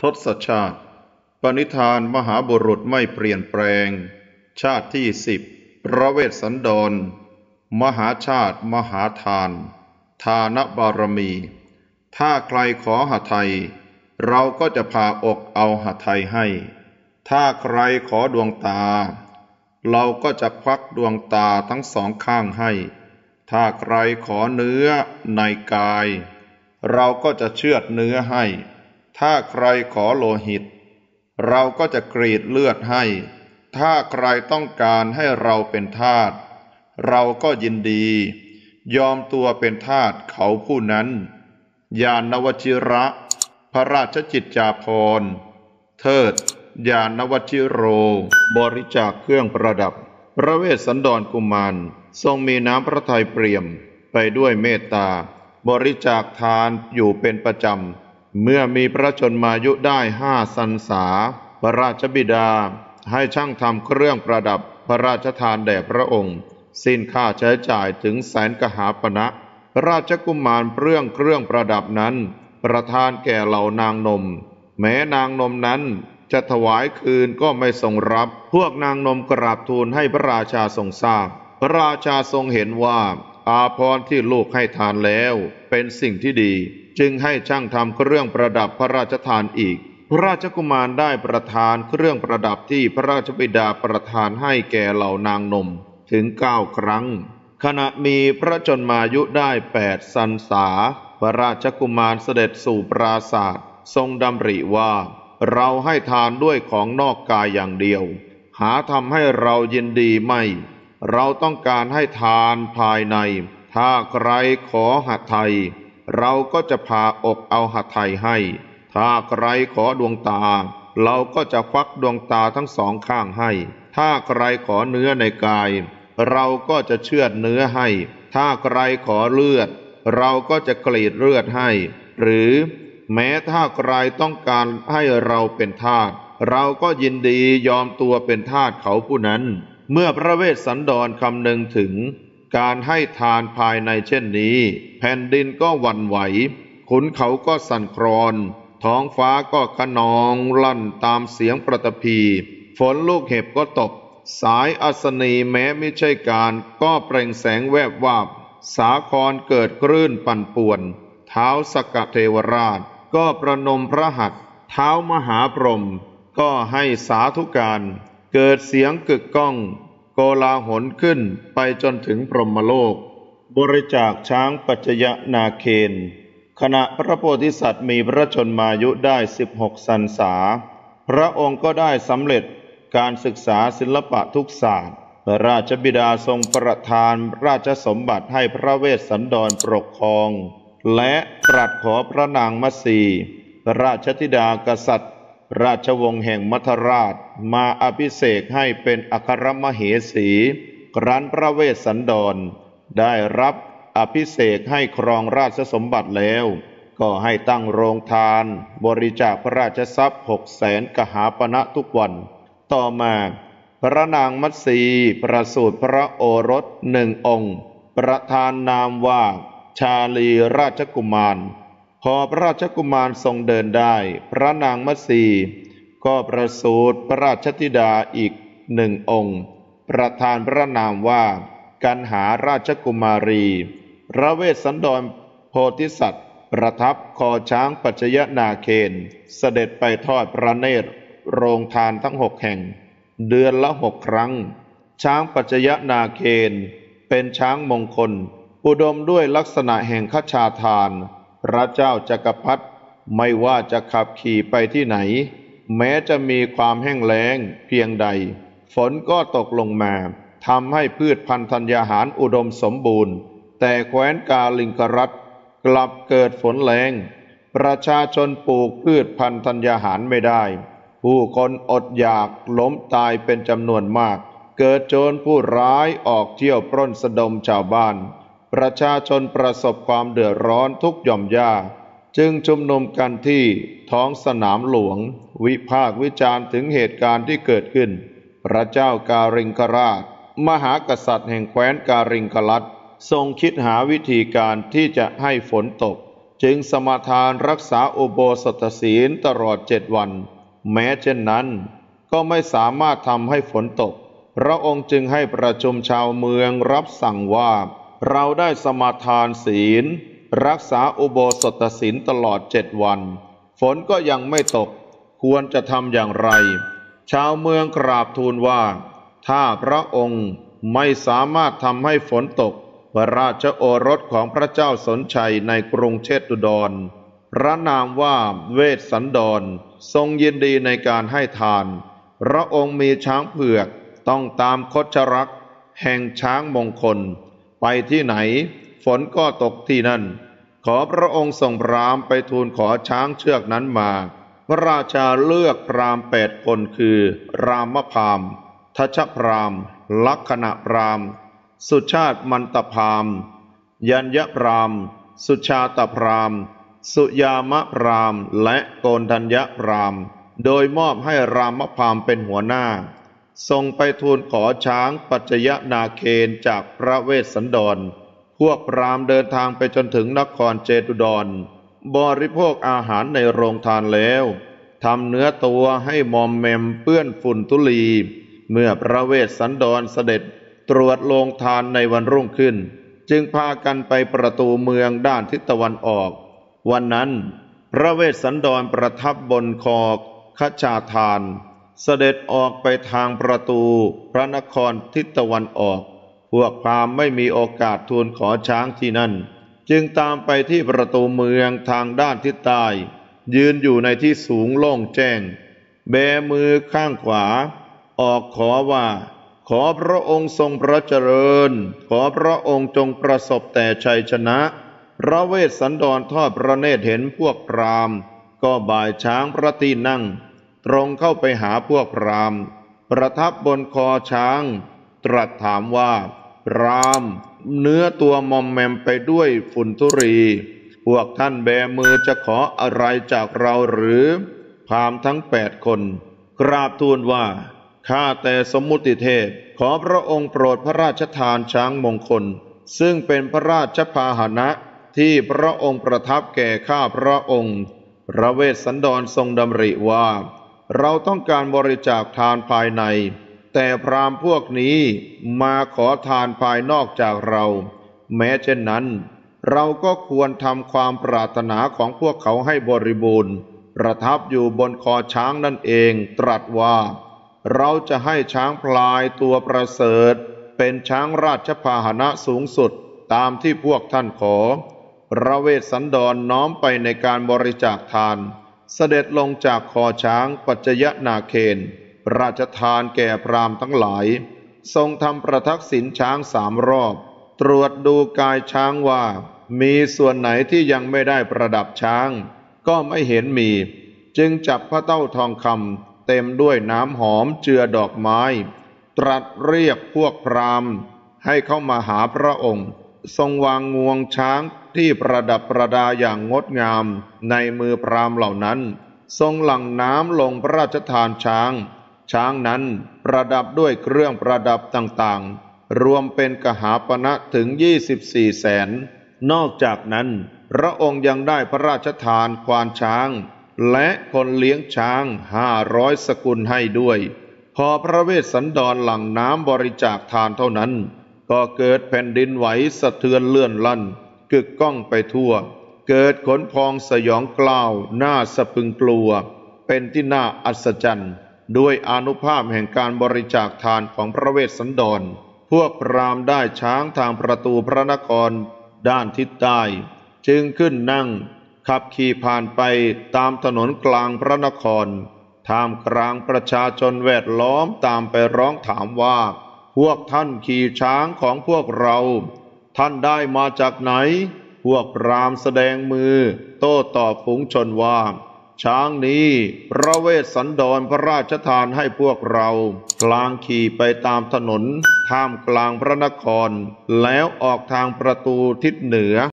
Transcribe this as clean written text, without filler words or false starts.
ทศชาติปณิธานมหาบุรุษไม่เปลี่ยนแปลงชาติที่10พระเวสสันดรมหาชาติมหาทานทานบารมีถ้าใครขอหทัยเราก็จะพาอกเอาหทัยให้ถ้าใครขอดวงตาเราก็จะควักดวงตาทั้งสองข้างให้ถ้าใครขอเนื้อในกายเราก็จะเชือดเนื้อให้ถ้าใครขอโลหิตเราก็จะกรีดเลือดให้ถ้าใครต้องการให้เราเป็นทาสเราก็ยินดียอมตัวเป็นทาสเขาผู้นั้นญาณวชิระพระราชจิตจาภรณ์เทิดญาณวชิโรบริจาคเครื่องประดับพระเวสสันดรกุมารทรงมีน้ำพระทัยเปี่ยมไปด้วยเมตตาบริจาคทานอยู่เป็นประจำเมื่อมีพระชนมายุได้5 พรรษาพระราชบิดาให้ช่างทำเครื่องประดับพระราชทานแด่พระองค์สิ้นค่าใช้จ่ายถึง100,000 กหาปณะพระราชกุมารเครื่องประดับนั้นประทานแก่เหล่านางนมแม้นางนมนั้นจะถวายคืนก็ไม่ทรงรับพวกนางนมกราบทูลให้พระราชาทรงทราบพระราชาทรงเห็นว่าอาภรณ์ที่ลูกให้ทานแล้วเป็นสิ่งที่ดีจึงให้ช่างทำเครื่องประดับพระราชทานอีกพระราชกุมารได้ประทานเครื่องประดับที่พระราชบิดาประทานให้แก่เหล่านางนมถึง9 ครั้งขณะมีพระชนมายุได้8 พรรษาพระราชกุมารเสด็จสู่ปราสาททรงดำริว่าเราให้ทานด้วยของนอกกายอย่างเดียวหาทำให้เรายินดีไม่เราต้องการให้ทานภายในถ้าใครขอหทัยเราก็จะพาอกเอาหทัยให้ถ้าใครขอดวงตาเราก็จะควักดวงตาทั้งสองข้างให้ถ้าใครขอเนื้อในกายเราก็จะเชือดเนื้อให้ถ้าใครขอเลือดเราก็จะกรีดเลือดให้หรือแม้ถ้าใครต้องการให้เราเป็นทาสเราก็ยินดียอมตัวเป็นทาสเขาผู้นั้นเมื่อพระเวสสันดรคำนึงถึงการให้ทานภายในเช่นนี้แผ่นดินก็หวั่นไหวขุนเขาก็สั่นคลอนท้องฟ้าก็คะนองลั่นตามเสียงประตภีฝนลูกเห็บก็ตกสายอัศนีแม้ไม่ใช่การก็เปล่งแสงแวบวาบสาครเกิดคลื่นปั่นป่วนเท้าสกเทวราชก็ประนมพระหัตถ์เท้ามหาพรหมก็ให้สาธุการเกิดเสียงกึกก้องโกลาหลขึ้นไปจนถึงพรหมโลกบริจาคช้างปัจจยนาเคนขณะพระโพธิสัตว์มีพระชนมายุได้16 พรรษาพระองค์ก็ได้สำเร็จการศึกษาศิลปะทุกศาสตร์พระราชบิดาทรงประทานราชสมบัติให้พระเวสสันดรปกครองและตรัสขอพระนางมัตสีราชธิดากษัตริย์ราชวงศ์แห่งมัทราชมาอภิเษกให้เป็นอัครมเหสีครั้นพระเวสสันดรได้รับอภิเษกให้ครองราชสมบัติแล้วก็ให้ตั้งโรงทานบริจาคพระราชทรัพย์600,000 กหาปณะทุกวันต่อมาพระนางมัตสีประสูติพระโอรส1 องค์ประทานนามว่าชาลีราชกุมารพอพระราชกุมารทรงเดินได้พระนางมัตสีก็ประสูติพระราชธิดาอีก1 องค์ประทานพระนามว่ากันหาราชกุมารีพระเวสสันดรโพธิสัตว์ประทับคอช้างปัจจยนาเคนเสด็จไปทอดพระเนตรโรงทานทั้ง6 แห่งเดือนละ6 ครั้งช้างปัจจยนาเคนเป็นช้างมงคลอุดมด้วยลักษณะแห่งคชาทานพระเจ้าจักรพรรดิไม่ว่าจะขับขี่ไปที่ไหนแม้จะมีความแห้งแล้งเพียงใดฝนก็ตกลงมาทำให้พืชพันธุ์ธัญญาหารอุดมสมบูรณ์แต่แคว้นกาลิงครัฐกลับเกิดฝนแล้งประชาชนปลูกพืชพันธุ์ธัญญาหารไม่ได้ผู้คนอดอยากล้มตายเป็นจำนวนมากเกิดโจรผู้ร้ายออกเที่ยวปล้นสะดมชาวบ้านประชาชนประสบความเดือดร้อนทุกหย่อมย่าจึงชุมนุมกันที่ท้องสนามหลวงวิพากษ์วิจารณ์ถึงเหตุการณ์ที่เกิดขึ้นพระเจ้ากาลิงคราชมหากษัตริย์แห่งแคว้นกาลิงครัฐทรงคิดหาวิธีการที่จะให้ฝนตกจึงสมาทานรักษาอุโบสถศีลตลอด7 วันแม้เช่นนั้นก็ไม่สามารถทำให้ฝนตกพระองค์จึงให้ประชุมชาวเมืองรับสั่งว่าเราได้สมาทานศีลรักษาอุโบสถศีลตลอด7 วันฝนก็ยังไม่ตกควรจะทำอย่างไรชาวเมืองกราบทูลว่าถ้าพระองค์ไม่สามารถทำให้ฝนตกพระราชโอรสของพระเจ้าสนชัยในกรุงเชตุดรพระนามว่าเวสสันดรทรงยินดีในการให้ทานพระองค์มีช้างเผือกต้องตามคชรักษ์แห่งช้างมงคลไปที่ไหนฝนก็ตกที่นั่นขอพระองค์ส่งพราหมณ์ไปทูลขอช้างเชือกนั้นมาพระราชาเลือกพราหมณ์8 คนคือรามพราหมณ์ทัชพราหมณ์ลักขณพราหมณ์สุชาติมันตพราหมณ์ยัญญพราหมณ์สุชาตพราหมณ์สุยามพราหมณ์และโกณฑัญญพราหมณ์โดยมอบให้รามพราหมณ์เป็นหัวหน้าส่งไปทูลขอช้างปัจจยนาเคนจากพระเวสสันดรพวกพราหมณ์เดินทางไปจนถึงนครเจตุดรบริโภคอาหารในโรงทานแล้วทำเนื้อตัวให้มอมแมมเปื้อนฝุ่นธุลีเมื่อพระเวสสันดรเสด็จตรวจโรงทานในวันรุ่งขึ้นจึงพากันไปประตูเมืองด้านทิศตะวันออกวันนั้นพระเวสสันดรประทับบนคอคชาทานเสด็จออกไปทางประตูพระนครทิศตะวันออกพวกพราหมณ์ไม่มีโอกาสทูลขอช้างที่นั่นจึงตามไปที่ประตูเมืองทางด้านทิศใต้ยืนอยู่ในที่สูงโล่งแจ้งแบมือข้างขวาออกขอว่าขอพระองค์ทรงพระเจริญขอพระองค์จงประสบแต่ชัยชนะพระเวสสันดรทอดพระเนตรเห็นพวกพราหมณ์ก็บ่ายช้างพระที่นั่งตรงเข้าไปหาพวกพราหมณ์ประทับบนคอช้างตรัสถามว่าพราหมณ์เนื้อตัวมอมแมมไปด้วยฝุ่นธุลีพวกท่านแบมือจะขออะไรจากเราหรือพราหมณ์ทั้ง8 คนกราบทูลว่าข้าแต่สมมุติเทพขอพระองค์โปรดพระราชทานช้างมงคลซึ่งเป็นพระราชพาหนะที่พระองค์ประทับแก่ข้าพระองค์พระเวสสันดรทรงดำริว่าเราต้องการบริจาคทานภายในแต่พราหมณ์พวกนี้มาขอทานภายนอกจากเราแม้เช่นนั้นเราก็ควรทำความปรารถนาของพวกเขาให้บริบูรณ์ประทับอยู่บนคอช้างนั่นเองตรัสว่าเราจะให้ช้างพลายตัวประเสริฐเป็นช้างราชพาหนะสูงสุดตามที่พวกท่านขอพระเวสสันดรน้อมไปในการบริจาคทานเสด็จลงจากคอช้างปัจจยนาเคนราชทานแก่พราหมณ์ทั้งหลายทรงทำประทักษิณช้าง3 รอบตรวจดูกายช้างว่ามีส่วนไหนที่ยังไม่ได้ประดับช้างก็ไม่เห็นมีจึงจับพระเต้าทองคำเต็มด้วยน้ำหอมเจือดอกไม้ตรัสเรียกพวกพราหมณ์ให้เข้ามาหาพระองค์ทรงวางงวงช้างที่ประดับประดาอย่างงดงามในมือพราหมณ์เหล่านั้นทรงหลั่งน้ำลงพระราชทานช้างนั้นประดับด้วยเครื่องประดับต่างๆรวมเป็นกหาปณะถึง24 แสนนอกจากนั้นพระองค์ยังได้พระราชทานควานช้างและคนเลี้ยงช้าง500 สกุลให้ด้วยพอพระเวสสันดรหลั่งน้ำบริจาคทานเท่านั้นก็เกิดแผ่นดินไหวสะเทือนเลื่อนลั่นกึกก้องไปทั่วเกิดขนพองสยองกล้าวน่าสะพรึงกลัวเป็นที่น่าอัศจรรย์ด้วยอานุภาพแห่งการบริจาคทานของพระเวสสันดรพวกพราหมณ์ได้ช้างทางประตูพระนครด้านทิศใต้จึงขึ้นนั่งขับขี่ผ่านไปตามถนนกลางพระนครท่ามกลางประชาชนแวดล้อมตามไปร้องถามว่าพวกท่านขี่ช้างของพวกเราท่านได้มาจากไหนพวกพราหมณ์แสดงมือโต้ตอบฝูงชนว่าช้างนี้พระเวสสันดรพระราชทานให้พวกเรากลางขี่ไปตามถนนท่ามกลางพระนครแล้วออกทางประตูทิศเหนือ